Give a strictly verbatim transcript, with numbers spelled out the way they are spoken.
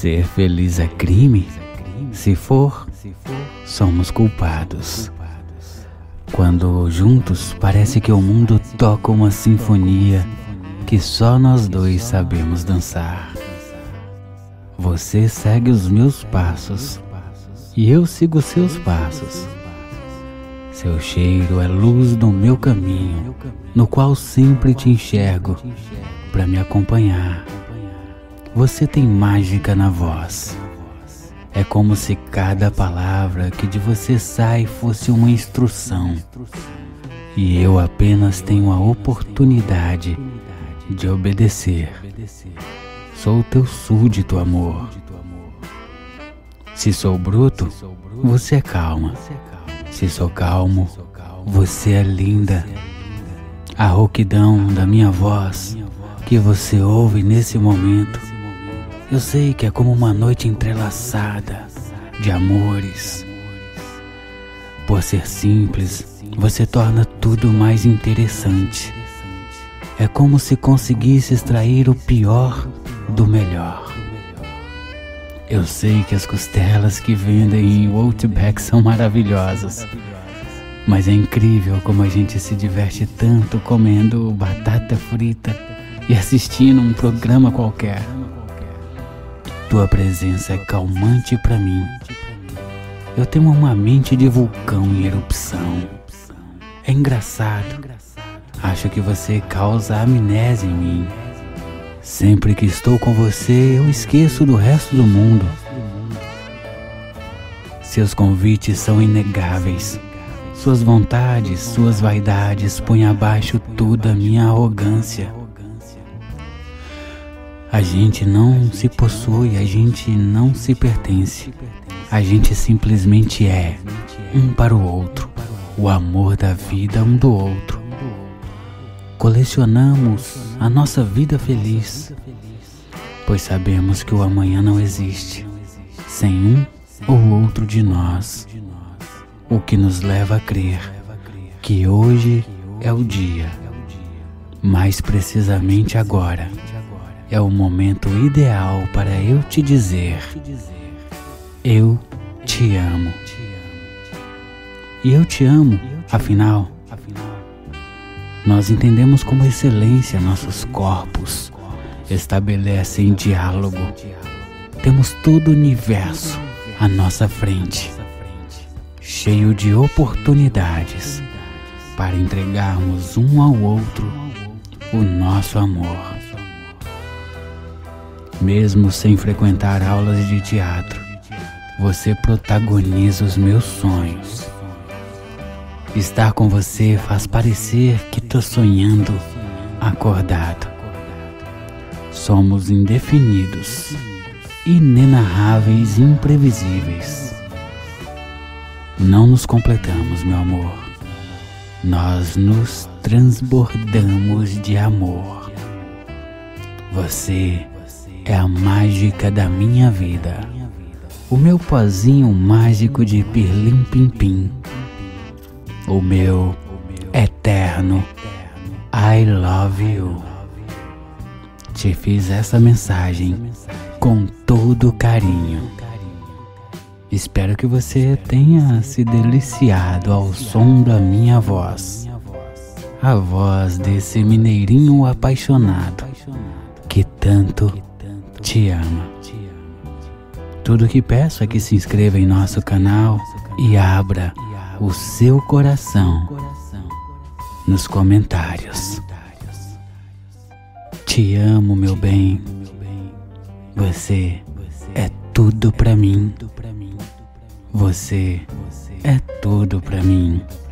Ser feliz é crime? Se for, somos culpados. Quando juntos parece que o mundo toca uma sinfonia que só nós dois sabemos dançar. Você segue os meus passos e eu sigo seus passos. Seu cheiro é luz no meu caminho, no qual sempre te enxergo para me acompanhar. Você tem mágica na voz. É como se cada palavra que de você sai fosse uma instrução. E eu apenas tenho a oportunidade de obedecer. Sou teu súdito, amor. Se sou bruto, você é calma. Se sou calmo, você é linda. A rouquidão da minha voz que você ouve nesse momento, eu sei que é como uma noite entrelaçada de amores. Por ser simples, você torna tudo mais interessante. É como se conseguisse extrair o pior do melhor. Eu sei que as costelas que vendem em Outback são maravilhosas, mas é incrível como a gente se diverte tanto comendo batata frita e assistindo um programa qualquer. Tua presença é calmante pra mim. Eu tenho uma mente de vulcão em erupção. É engraçado. Acho que você causa amnésia em mim. Sempre que estou com você, eu esqueço do resto do mundo. Seus convites são inegáveis. Suas vontades, suas vaidades põem abaixo toda a minha arrogância. A gente não se possui, a gente não se pertence. A gente simplesmente é, um para o outro, o amor da vida um do outro. Colecionamos a nossa vida feliz, pois sabemos que o amanhã não existe, sem um ou outro de nós, o que nos leva a crer que hoje é o dia, mais precisamente agora. É o momento ideal para eu te dizer: eu te amo. E eu te amo, afinal, nós entendemos como excelência nossos corpos estabelecem diálogo. Temos todo o universo à nossa frente, cheio de oportunidades para entregarmos um ao outro o nosso amor. Mesmo sem frequentar aulas de teatro, você protagoniza os meus sonhos. Estar com você faz parecer que tô sonhando acordado. Somos indefinidos, inenarráveis e imprevisíveis. Não nos completamos, meu amor. Nós nos transbordamos de amor. Você é a mágica da minha vida, o meu pozinho mágico de pirlim-pim-pim, o meu eterno I love you. Te fiz essa mensagem com todo carinho. Espero que você tenha se deliciado ao som da minha voz, a voz desse mineirinho apaixonado que tanto te ama. Tudo que peço é que se inscreva em nosso canal e abra o seu coração nos comentários. Te amo, meu bem. Você é tudo pra mim. Você é tudo pra mim.